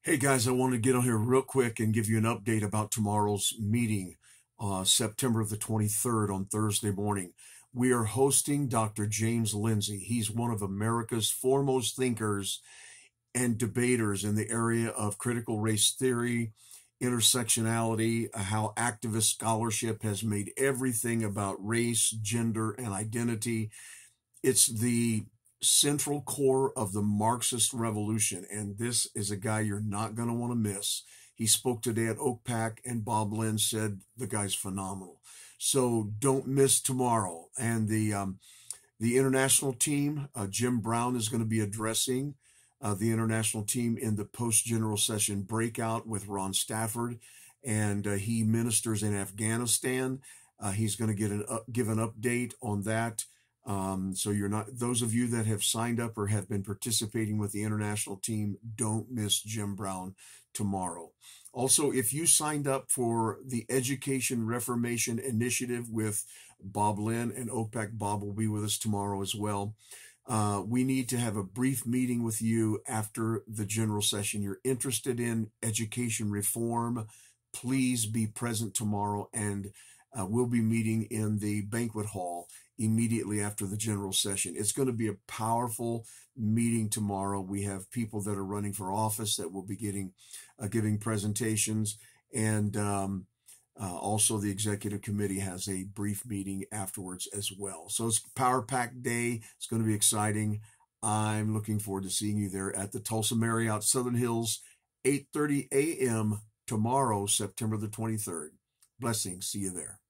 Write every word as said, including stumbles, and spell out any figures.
Hey guys, I want to get on here real quick and give you an update about tomorrow's meeting, uh, September the twenty-third on Thursday morning. We are hosting Doctor James Lindsay. He's one of America's foremost thinkers and debaters in the area of critical race theory, intersectionality, uh, how activist scholarship has made everything about race, gender, and identity. It's the central core of the Marxist revolution, and this is a guy you're not going to want to miss. He spoke today at Oak Pack, and Bob Lynn said the guy's phenomenal. So don't miss tomorrow. And the um, the international team, uh, Jim Brown is going to be addressing uh, the international team in the post-general session breakout with Ron Stafford, and uh, he ministers in Afghanistan. Uh, he's going to get an uh, give an update on that. Um, so you're not, those of you that have signed up or have been participating with the international team, don't miss Jim Brown tomorrow. Also, if you signed up for the Education Reformation Initiative with Bob Lynn and Oak Pack, Bob will be with us tomorrow as well. Uh, we need to have a brief meeting with you after the general session. You're interested in education reform, please be present tomorrow, and uh, we'll be meeting in the banquet hall immediately after the general session. It's going to be a powerful meeting tomorrow. We have people that are running for office that will be getting, uh, giving presentations, and um, uh, also the executive committee has a brief meeting afterwards as well. So it's Power Pack Day. It's going to be exciting. I'm looking forward to seeing you there at the Tulsa Marriott Southern Hills, eight thirty a m tomorrow, September the twenty-third. Blessings. See you there.